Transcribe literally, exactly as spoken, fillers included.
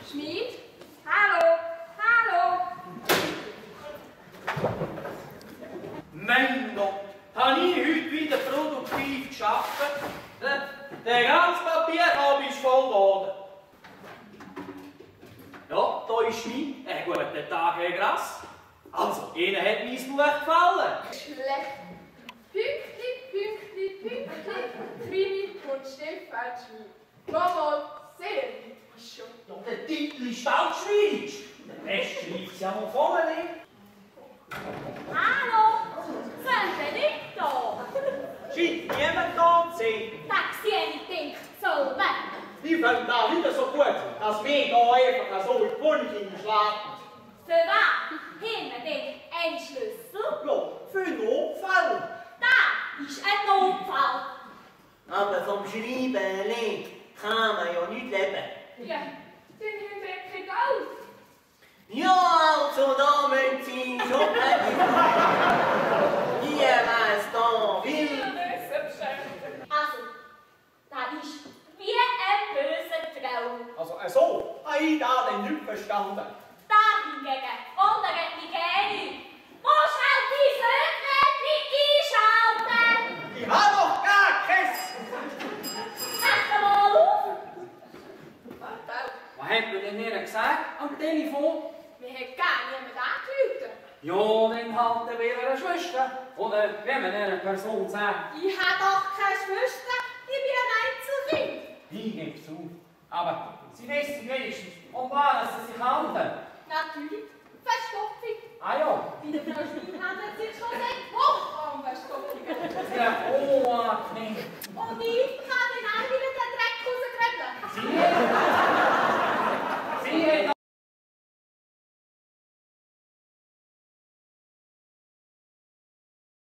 Schmied? Hallo? Hallo? Mein Gott, habe ich heute wieder produktiv gearbeitet? Der ganze Papierkorb ist voll geworden. Ja, da ist Schmied. Einen guten Tag, Herr Grass. Also, Ihnen hat mein Buch gefallen. Schlecht. Pünktli, Pünktli, Pünktli, Krimi und Stefan Schmied. Nochmal sehr wichtig schon. Ja, der Titel ist falsch. Der Rest schreibt es ja noch vorne. Hallo, sind Sie nicht da? Scheint niemand da zu sein. Taxi, ich denke, so weg. Die finden da wieder so gut, dass wir hier einfach so in die Wohnung schlafen. Für was haben wir denn einen Schlüssel? Ja, für Notfall. Da ist ein Notfall. Aber vom Schreiben kann man ja nicht leben. Ja, dann haben wir kein Geld. Ja, also da müssen Sie schon bleiben. Hier weiss da will. Wir müssen beschäftigen. Also, das ist wie ein böser Traum. Also, äh, so habe ich da den nicht verstanden. Da hingegen wundert mich gar nicht. Wo schnell die Söldner einschalten? Ich habe doch gar keins. Mach mal auf. Was hat mir denn ihr gesagt am Telefon? Wir haben gar niemand angerufen. Ja, dann halten wir eine Schwester. Oder wenn man einer Person sagt, Ich habe doch keine Schwester, ich bin ein Einzelkind. ich gebe zu. Aber sie wissen wenigstens, um was sie sich handeln. Natürlich, Verstopfung. Ah ja. Bei der Frau Schmied handelt es sich schon seit Wochen um Verstopfung. Ja, oh, nee. Und ich